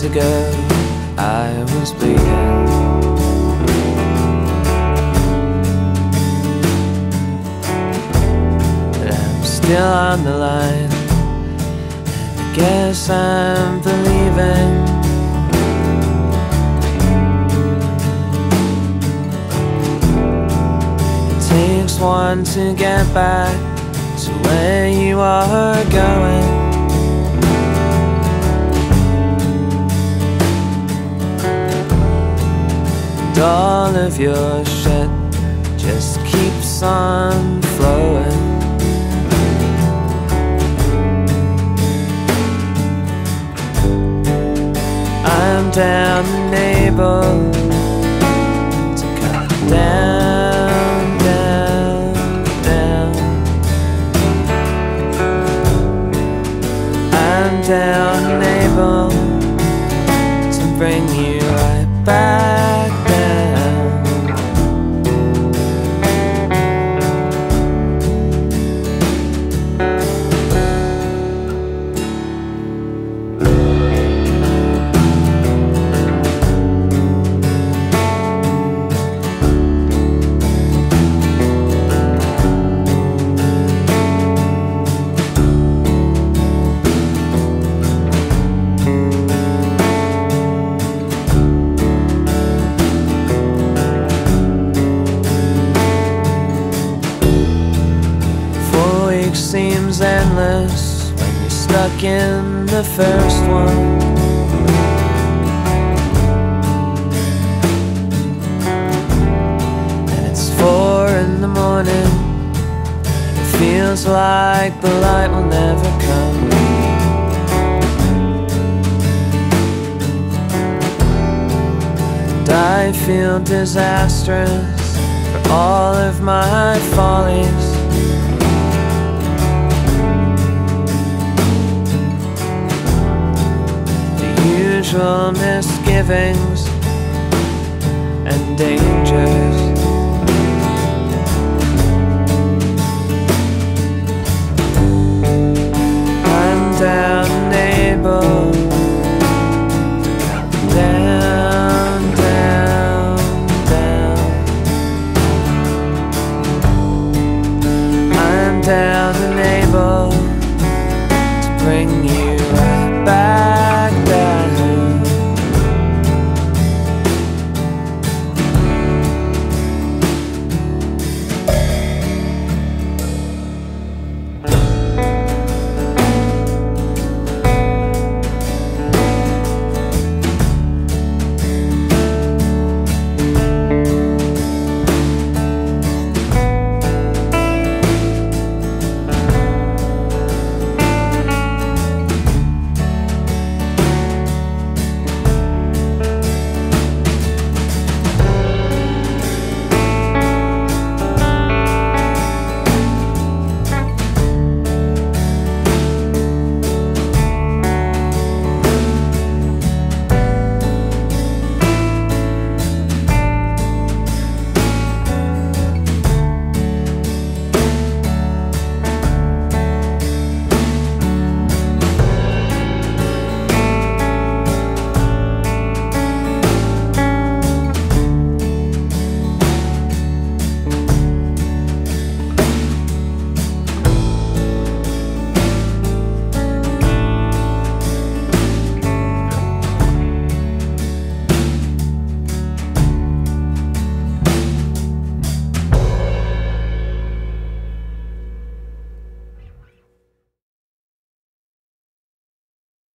days ago I was bleeding. But I'm still on the line, and I guess I'm believing. It takes one to get back to where you are going. And all of your shit just keeps on flowing. I'm down and able to cut down, down, down. I'm down and able to bring you right back down. Seems endless when you're stuck in the first one. And it's 4 in the morning, it feels like the light will never come. And I feel disastrous for all of my follies. Usual misgivings and dangers. I'm down and able to come down, down, down. I'm down and able to bring you